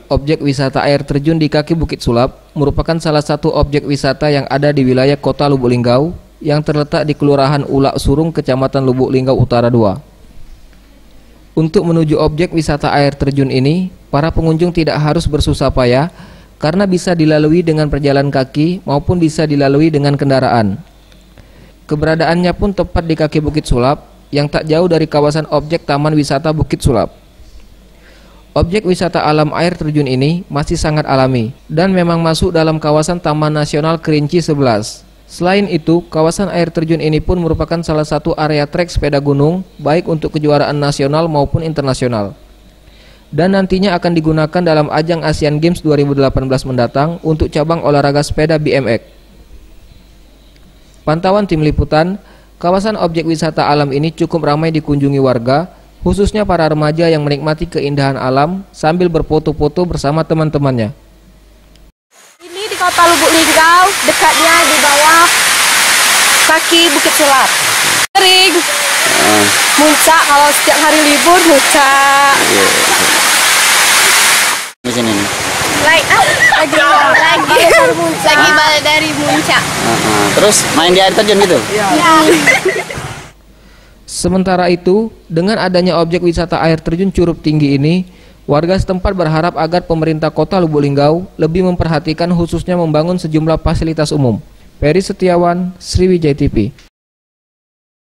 objek wisata air terjun di kaki Bukit Sulap merupakan salah satu objek wisata yang ada di wilayah Kota Lubuk Linggau yang terletak di Kelurahan Ulak Surung, Kecamatan Lubuk Linggau Utara 2. Untuk menuju objek wisata air terjun ini, para pengunjung tidak harus bersusah payah karena bisa dilalui dengan perjalan kaki maupun bisa dilalui dengan kendaraan. Keberadaannya pun tepat di kaki Bukit Sulap yang tak jauh dari kawasan objek Taman Wisata Bukit Sulap. Objek wisata alam air terjun ini masih sangat alami dan memang masuk dalam kawasan Taman Nasional Kerinci 11. Selain itu, kawasan air terjun ini pun merupakan salah satu area trek sepeda gunung baik untuk kejuaraan nasional maupun internasional. Dan nantinya akan digunakan dalam ajang Asian Games 2018 mendatang untuk cabang olahraga sepeda BMX. Pantauan tim liputan, kawasan objek wisata alam ini cukup ramai dikunjungi warga, khususnya para remaja yang menikmati keindahan alam sambil berfoto-foto bersama teman-temannya. Ini di Kota Lubuk Linggau, dekatnya di bawah kaki Bukit Sulap. Sering muncak, kalau setiap hari libur muncak. Di sini nih. Lagi balik dari muncak. Terus main di air terjun gitu? Ya. Sementara itu, dengan adanya objek wisata air terjun Curug Tinggi ini, warga setempat berharap agar pemerintah Kota Lubuk Linggau lebih memperhatikan khususnya membangun sejumlah fasilitas umum. Peri Setiawan, Sriwijaya TV.